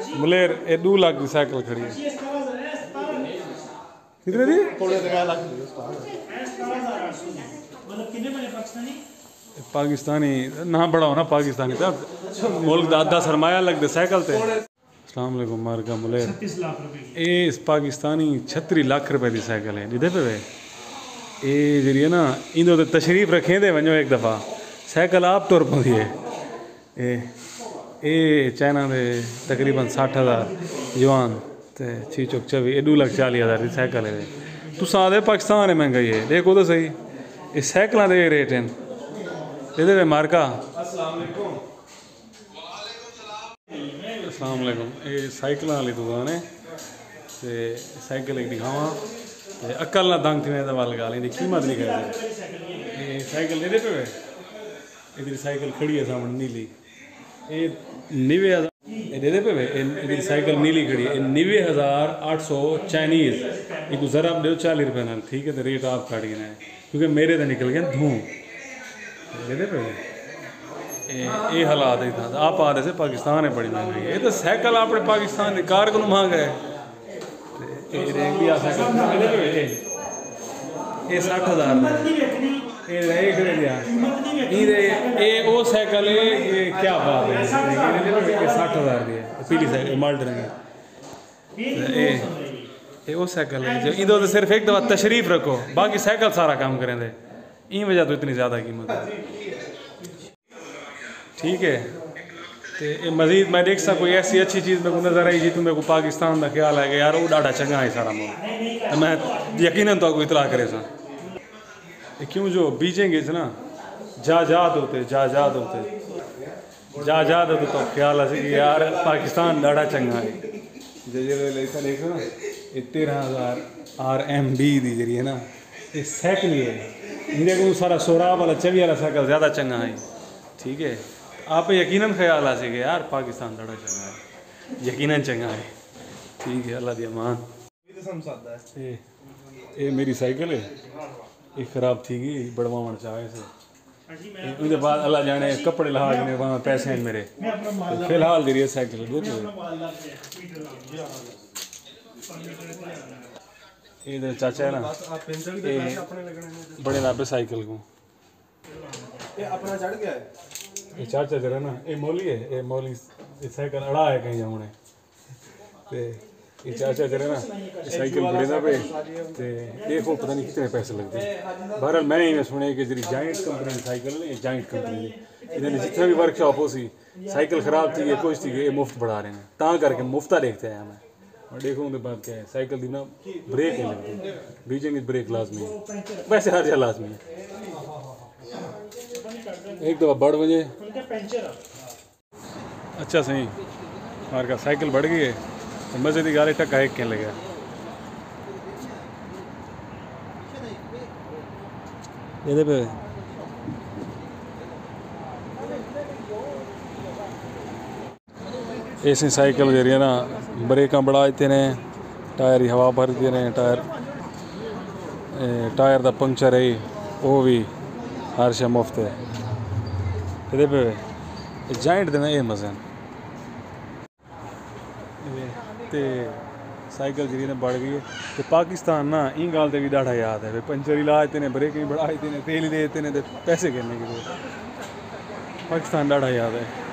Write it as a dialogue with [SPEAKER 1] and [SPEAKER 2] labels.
[SPEAKER 1] मलेर ये 2 लाख की साइकिल खड़ी है। कितने दी? पाकिस्तानी ना बड़ा होना पाकिस्तानी था मुल्क दादा सरमाया लगते साइकिल थे। अस्सलाम वालेकुम मार्का मलेर
[SPEAKER 2] 36 लाख रुपए
[SPEAKER 1] ये पाकिस्तानी 36 लाख रुपए की साइकिल है जिदे पे ये जी ना इंदो तो तशरीफ रखें दे वनो एक दफ़ा साइकिल आप तुर पी है ये चाइना दे तकरीबन 60,000 जवान तो 6 चौक 24 ये 2,40,000 की साइकिल है। तुस आदे पाकिस्तान है महंगाई है देखो तो सही ये साइकिल दे रेट हैं ये मार्का। अस्सलाम वालेकुम ये साइकिल वाली दुकान है तो साइकिल एक दिखावा तो अकल ना दंग थी मैं वाल गाल कीमत नहीं कर ये साइकिल दे पे इधर साइकिल खड़ी है सामने नीली ये 90,000 दे पे इधर साइकिल नीली खड़ी है 90,800 चाइनीज़ एक ज़रा दो 40 रुपये ना ठीक है तो रेट आप काट गए हैं क्योंकि मेरे तो निकल गए धूँ दे पे ये हालात ही था आप आ रहे थे पाकिस्तान है बड़ी महंगाई ये तो साइकिल अपने पाकिस्तान की कार को महंगा है ये 60,000 ये वो साइकिल है ये क्या बात है 60,000 की है पीली साइकिल माल्ट रंग ये वो साइकिल है जो इधर तो सिर्फ एक दफ़ा तशरीफ रखो बाकी साइकिल सारा काम करें दे इन वजह तो इतनी ज़्यादा कीमत है ठीक है तो ये मज़ीद मैं देख सकूँ कोई ऐसी अच्छी चीज़ मेरे को नज़र आई जी तो मेरे को पाकिस्तान का ख्याल है कि यार वो डाढ़ा चंगा है सारा मुल्क मैं यकीनन तो आपको इतला करे सा क्यों जो बीजेंगे ना जाजाद होते तो ख्याल है कि यार पाकिस्तान डाढ़ा चंगा है देखो ना ये 13,000 RMB दी जरिए ना ये साइकिल है मेरे को सारा सोराब वाला 24 वाला साइकिल ज़्यादा चंगा है ठीक है आप यकीनन ख्याल आ सके यार पाकिस्तान थोड़ा चंगा है यकीनन चंगा है ठीक है अल्लाह दी अमान। ये मेरी साइकिल है ये ख़राब थी गई बड़वावण चाहे से उसके बाद अल्लाह जाने कपड़े लहा ने वहाँ पैसे हैं मेरे तो फिलहाल दे रही है साइकिल ये चाचा है ना बड़े लाभे साइकिल को
[SPEAKER 3] अपना चढ़ गया है
[SPEAKER 1] ये चाचा जरा ना ये मौली है ये मौली साइकिल अड़ा है कहीं जाऊँ ते ये चाचा जरा ना साइकिल बड़े ना पे ते देखो पता नहीं कितने पैसे लगते बहरहाल मैंने ही सुने कि जी जाइंट कंपनी की साइकिल ने जाइंट कंपनी इन्होंने जितना भी वर्कशॉप हो सी साइकिल ख़राब थी ये कुछ थी ये मुफ्त बढ़ा रहे हैं ता करके मुफ्ता देखते हैं मैं और देखो उनके बाद क्या है साइकिल दी ना ब्रेक नहीं लगती बीजिंग ब्रेक लाजमी है वैसे हर जगह लाजमी है एक दफ़ा बढ़ बजे अच्छा सही हमारे का साइकिल बढ़ गई है तो मजे की गाली टक्का एक कहने लगा ये पे ऐसी साइकिल जरिए ना ब्रेक बढ़ाते ने टायर की हवा भरते ने टायर का पंक्चर है वो भी हर शे मुफ्त है ये पे जाइंट देना ये मज़े ते साइकिल जी ने बढ़ गई है तो पाकिस्तान ना इन गाल भी डाढ़ा याद है पंचर ही लाते ने ब्रेक ही बढ़ाते ने तेल ही देते ने पैसे करने के लिए पाकिस्तान डाढ़ा याद है।